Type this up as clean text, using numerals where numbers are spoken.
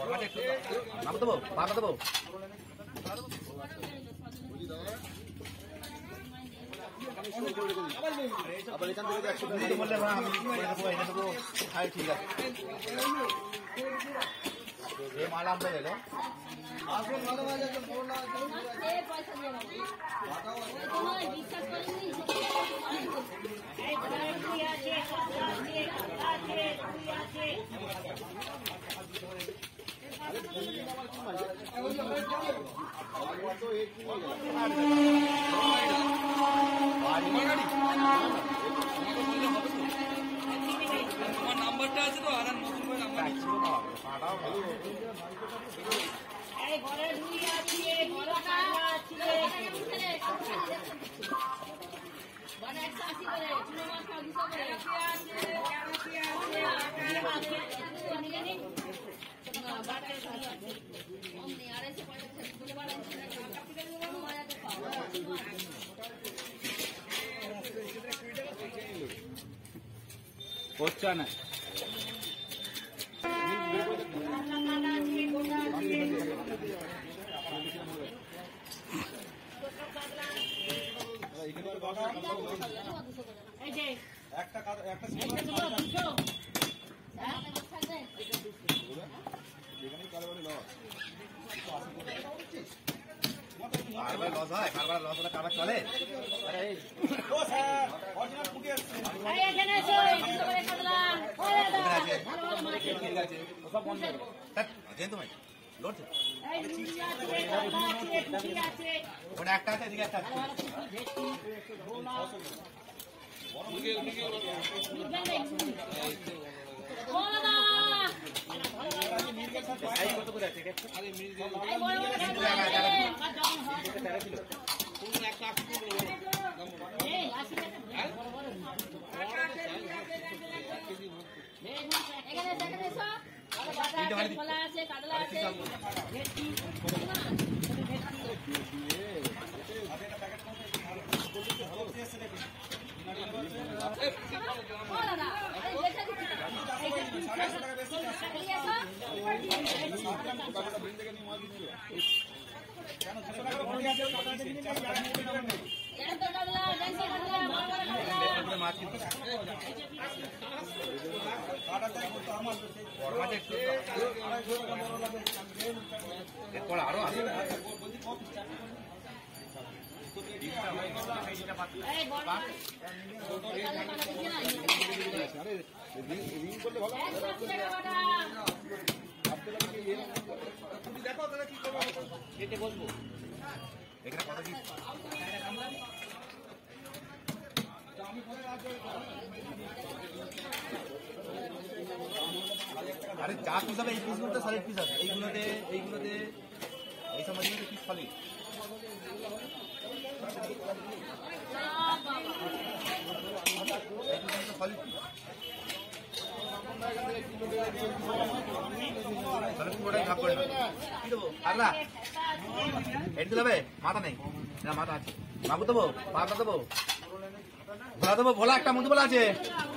দেবো ভাড়া দেবো আবার এখান থেকে 100 টাকা বললে আমি এনে দেবো ঠিক আছে ये माला हम ले लो आपको माला वाला जो बोलना ए पैसा दे रहा हूं तुम्हारा डिस्कस करेंगे ए दिया छे নাম্বারটা আছে তো আর নতুন করে নাম্বার ছিল না পাঠাও এই ঘরে দুই আছে ঘরে কাটা আছে মানে 180 করে চুনো মাছ 200 করে আছে নিগনি না বাটার সাথে আছে অমনি 250 করে বাড়াই হচ্ছে না লস হয় কারবার লস হলে কারবার চলে একটা আছে এদিকে একটা কত করে আছে আরো আছে দেখো তাহলে কি করবো এতে বসবো এখানে কত কি আরে যা পিস হবে এই পিসগুলোতে সলিড পিস আছে এইগুলোতে এই সময় পিস খালি সলিড পিস পুরোটাই ভাগ করে কি দেবো কাকলা হেঁটে দিলে মাথা নেই না মাথা আছে বাবু দেবো পাতা দেবো ভোলা দেবো ভোলা একটা মন্দির বলা আছে